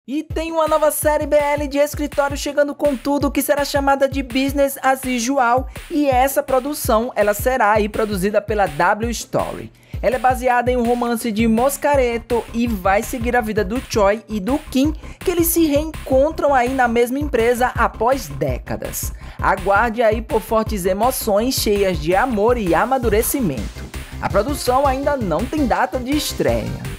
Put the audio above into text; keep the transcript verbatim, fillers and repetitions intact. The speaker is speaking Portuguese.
E tem uma nova série B L de escritório chegando com tudo, que será chamada de Business as Usual, e essa produção ela será aí produzida pela W Story. Ela é baseada em um romance de Moscareto e vai seguir a vida do Choi e do Kim, que eles se reencontram aí na mesma empresa após décadas. Aguarde aí por fortes emoções cheias de amor e amadurecimento. A produção ainda não tem data de estreia.